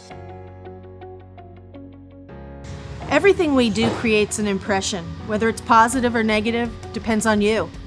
Everything we do creates an impression. Whether it's positive or negative depends on you.